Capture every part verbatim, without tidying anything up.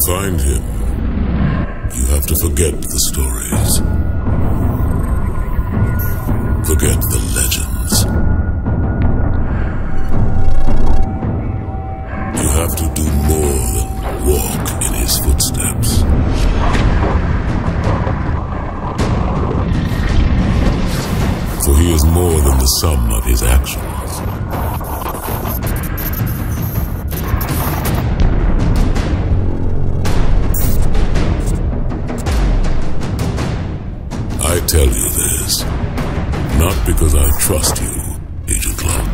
To find him, you have to forget the stories. Forget the legends. You have to do more than walk in his footsteps. For he is more than the sum of his actions. I tell you this, not because I trust you, Agent Locke.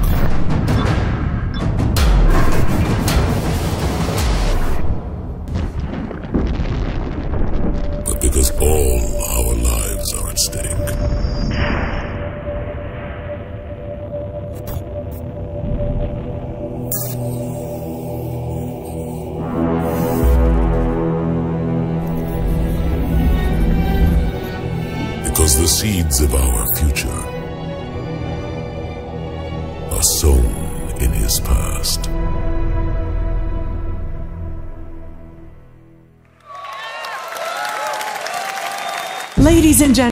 But because all our lives are at stake. Because the seeds of our future are sown in his past. Ladies and gentlemen,